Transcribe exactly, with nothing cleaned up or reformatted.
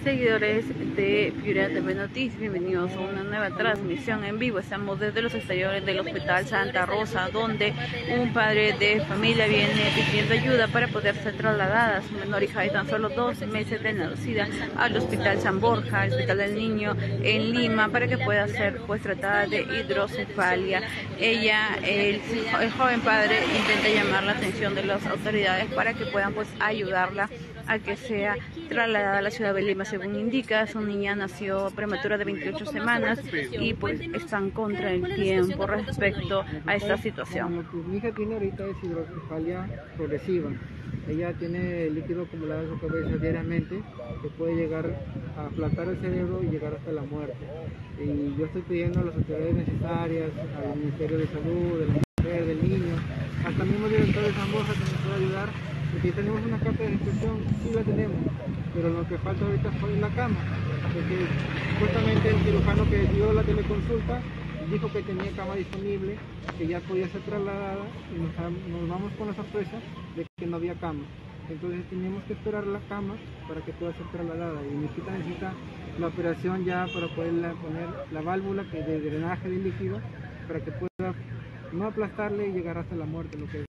Seguidores de Piura T V Noticias, bienvenidos a una nueva transmisión en vivo. Estamos desde los exteriores del Hospital Santa Rosa, donde un padre de familia viene pidiendo ayuda para poder ser trasladada a su menor hija de tan solo dos meses de nacida al Hospital San Borja, al Hospital del Niño en Lima, para que pueda ser pues tratada de hidrocefalia. Ella, el, el joven padre, intenta llamar la atención de las autoridades para que puedan pues ayudarla a que sea trasladada a la ciudad de Lima. Según indica, su niña nació prematura de veintiocho semanas y pues están contra el tiempo respecto a esta situación. Lo que mi hija tiene ahorita es hidrocefalia progresiva. Ella tiene líquido acumulado en su cabeza diariamente que puede llegar a aplastar el cerebro y llegar hasta la muerte. Y yo estoy pidiendo a las autoridades necesarias, al Ministerio de Salud, de la Mujer, del Niño, hasta el mismo director de San Borja que nos pueda ayudar. Porque tenemos una carta de gestación, sí la tenemos, pero lo que falta ahorita fue la cama, porque justamente el cirujano que dio la teleconsulta dijo que tenía cama disponible, que ya podía ser trasladada, y nos, nos vamos con la sorpresa de que no había cama. Entonces teníamos que esperar la cama para que pueda ser trasladada, y mi hijita necesita la operación ya para poderla poner la válvula que de drenaje de líquido, para que pueda no aplastarle y llegar hasta la muerte, lo que